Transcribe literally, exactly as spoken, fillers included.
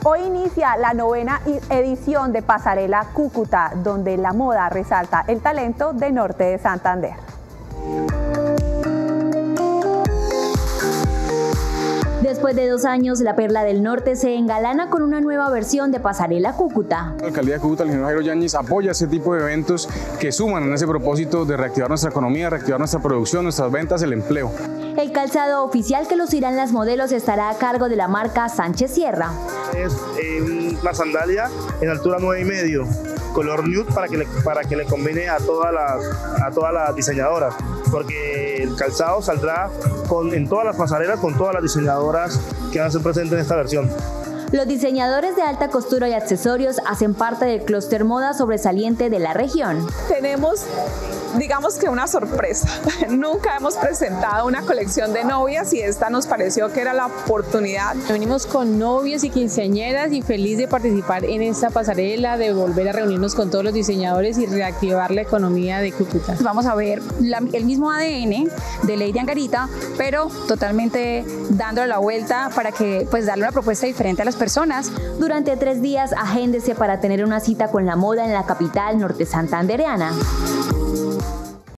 Hoy inicia la novena edición de Pasarela Cúcuta, donde la moda resalta el talento de Norte de Santander. Después de dos años, la Perla del Norte se engalana con una nueva versión de Pasarela Cúcuta. La alcaldía de Cúcuta, el ingeniero Jairo Yáñez, apoya ese tipo de eventos que suman en ese propósito de reactivar nuestra economía, reactivar nuestra producción, nuestras ventas, el empleo. El calzado oficial que lucirán las modelos estará a cargo de la marca Sánchez Sierra. Es eh, una sandalia en altura nueve y medio, color nude para que le, para que le combine a todas las, a todas las diseñadoras, porque el calzado saldrá con, en todas las pasarelas con todas las diseñadoras que van a ser presentes en esta versión. Los diseñadores de alta costura y accesorios hacen parte del clúster moda sobresaliente de la región. Tenemos, digamos que una sorpresa. Nunca hemos presentado una colección de novias y esta nos pareció que era la oportunidad. Venimos con novios y quinceañeras y feliz de participar en esta pasarela, de volver a reunirnos con todos los diseñadores y reactivar la economía de Cúcuta. Vamos a ver la, el mismo A D N de Lady Angarita, pero totalmente dándole la vuelta para que, pues, darle una propuesta diferente a las personas. personas. Durante tres días, agéndese para tener una cita con la moda en la capital norte santandereana.